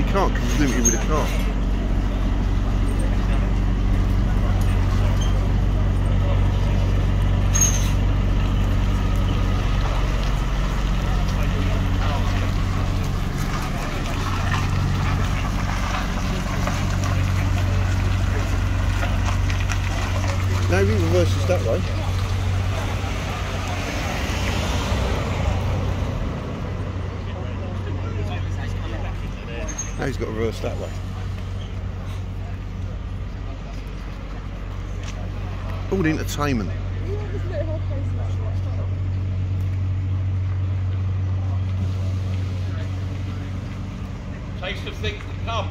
can't confuse you with a car. No, he reverses that way. Now he's got to reverse that way. All the entertainment. Taste of things to come.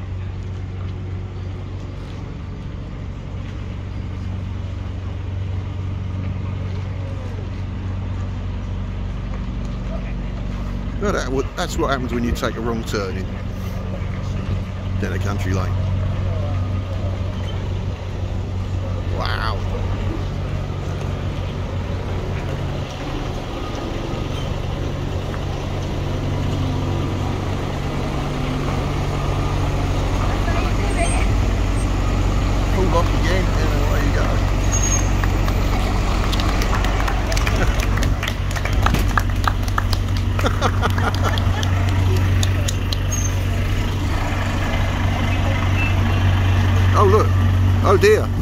No, that's what happens when you take a wrong turn down a country lane. Wow. Pull off again and away you go. Oh look, oh dear.